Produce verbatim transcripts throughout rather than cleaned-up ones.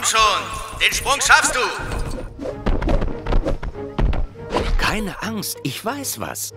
schon, den Sprung schaffst du. Keine Angst, ich weiß was.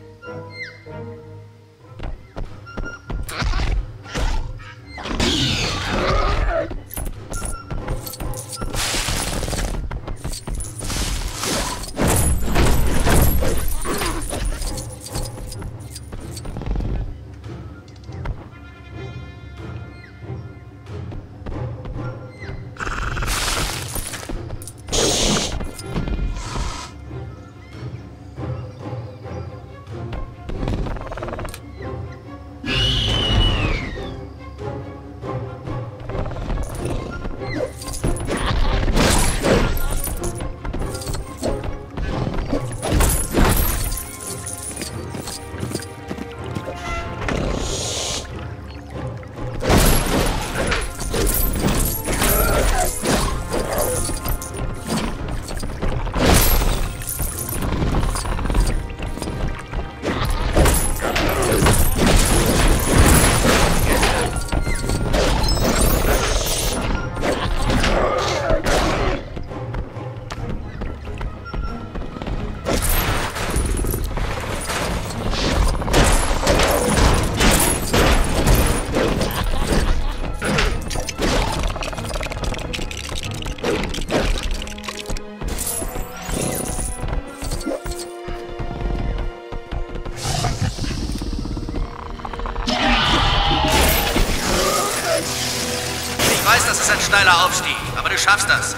Ich weiß, das ist ein steiler Aufstieg, aber du schaffst das.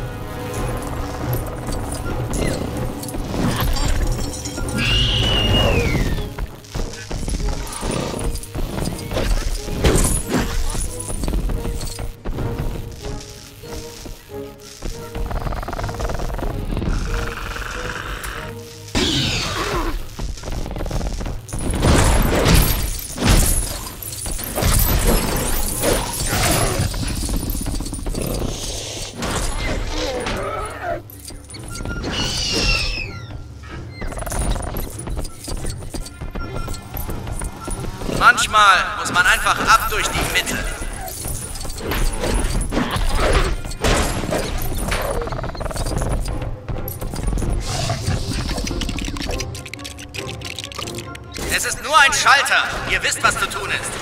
Manchmal muss man einfach ab durch die Mitte. Es ist nur ein Schalter. Ihr wisst, was zu tun ist.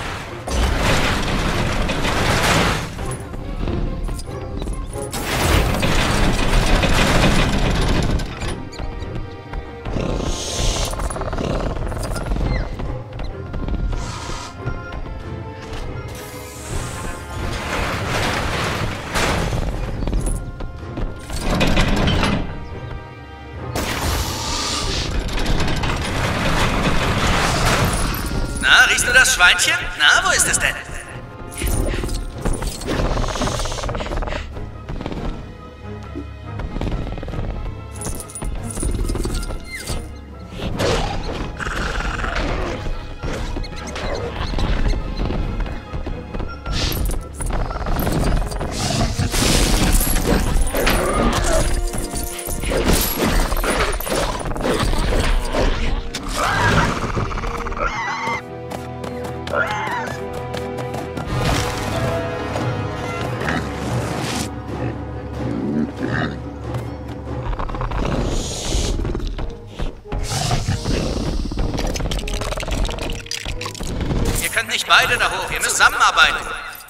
Na, riechst du das Schweinchen? Na, wo ist es denn? Ihr könnt nicht beide da hoch, ihr müsst zusammenarbeiten.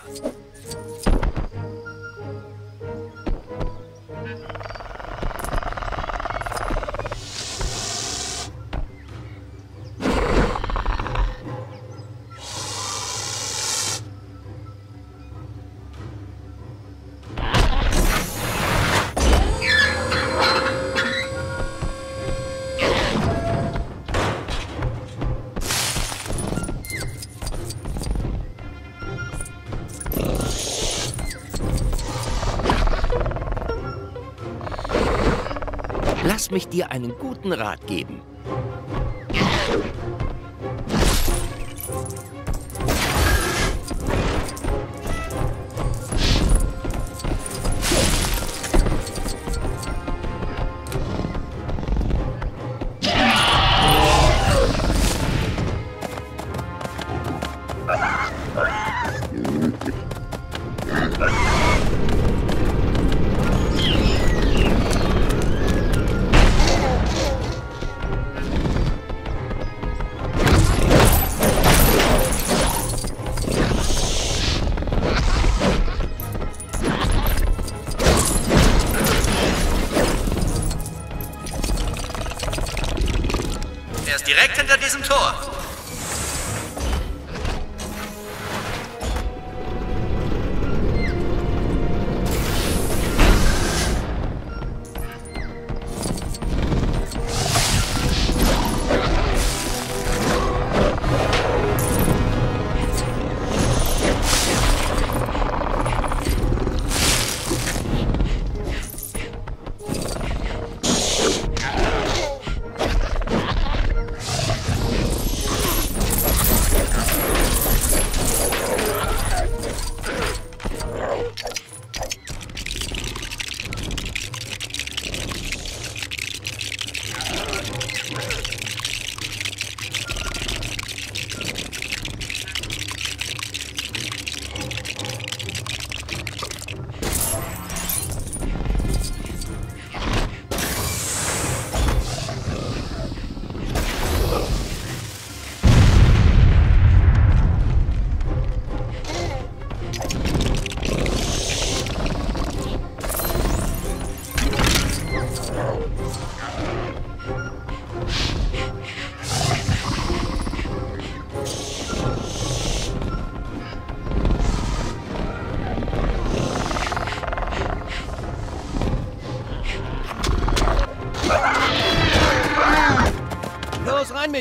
Lass mich dir einen guten Rat geben.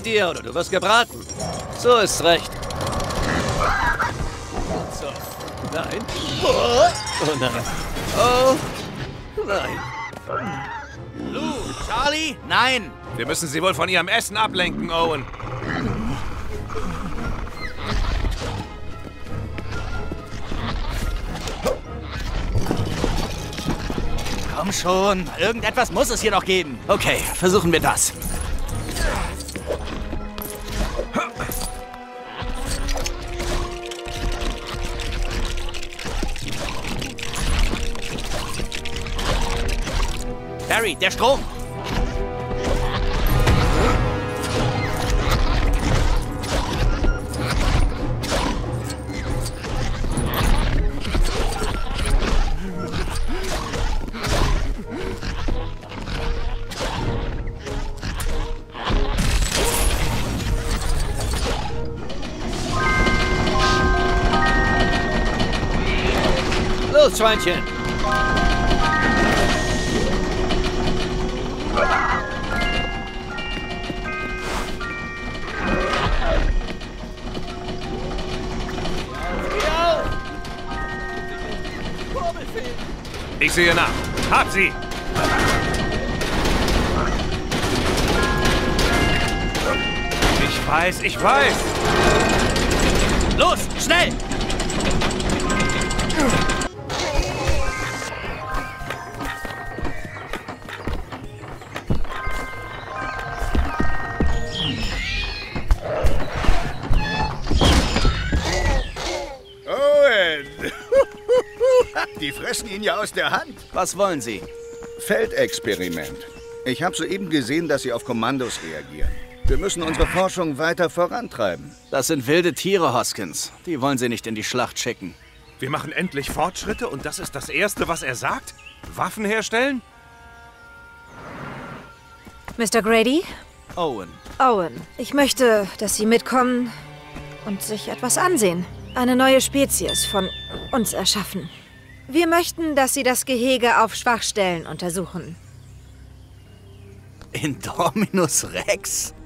dir oder du wirst gebraten. So ist's recht. So. Nein. Oh, oh nein. Oh nein. Lou, Charlie, nein. Wir müssen sie wohl von ihrem Essen ablenken, Owen. Komm schon, irgendetwas muss es hier noch geben. Okay, versuchen wir das. Barry, der Strom! Los, Schweinchen! Ich sehe nach. Hab sie! Ich weiß, ich weiß! Los, schnell! Owen! Die fressen ihn ja aus der Hand. Was wollen Sie? Feldexperiment. Ich habe soeben gesehen, dass Sie auf Kommandos reagieren. Wir müssen unsere Forschung weiter vorantreiben. Das sind wilde Tiere, Hoskins. Die wollen Sie nicht in die Schlacht schicken. Wir machen endlich Fortschritte und das ist das Erste, was er sagt? Waffen herstellen? Mister Grady? Owen. Owen, ich möchte, dass Sie mitkommen und sich etwas ansehen. Eine neue Spezies von uns erschaffen. Wir möchten, dass Sie das Gehege auf Schwachstellen untersuchen. Indominus Rex?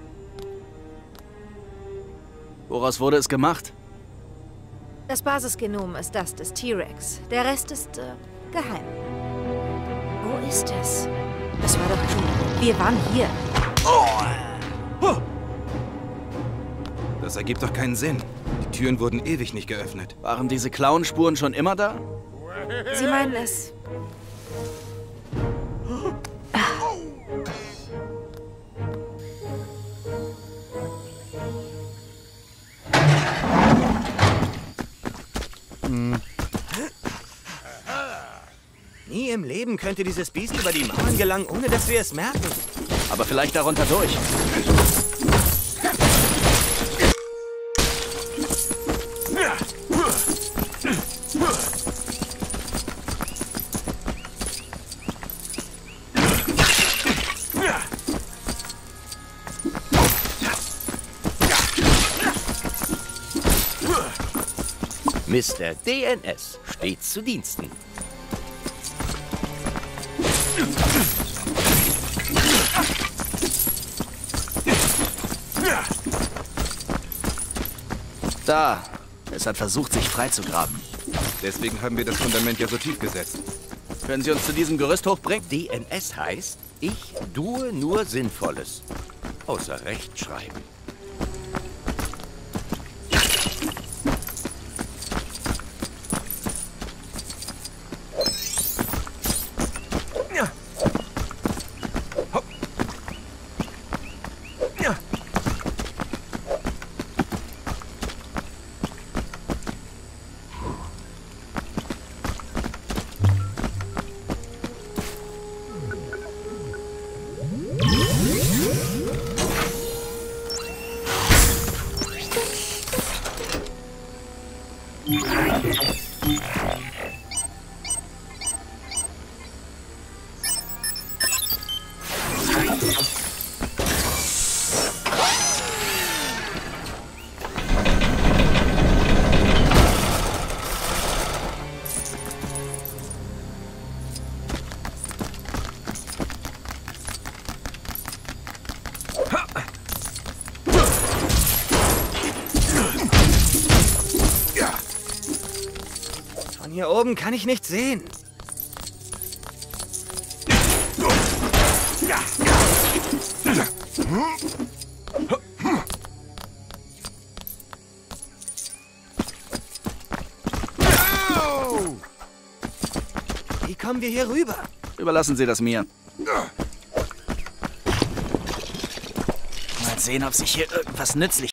Woraus wurde es gemacht? Das Basisgenom ist das des T-Rex. Der Rest ist äh, geheim. Wo ist es? Das war doch schon... Wir waren hier. Das ergibt doch keinen Sinn. Die Türen wurden ewig nicht geöffnet. Waren diese Klauenspuren schon immer da? Sie meinen es... Nie im Leben könnte dieses Biest über die Mauern gelangen, ohne dass wir es merken. Aber vielleicht darunter durch. Mister D N S steht zu Diensten. Da. Es hat versucht, sich freizugraben. Deswegen haben wir das Fundament ja so tief gesetzt. Können Sie uns zu diesem Gerüst hochbringen? D N S heißt, ich tue nur Sinnvolles. Außer Rechtschreiben. Hier oben kann ich nichts sehen. Wie kommen wir hier rüber? Überlassen Sie das mir. Mal sehen, ob sich hier irgendwas nützlich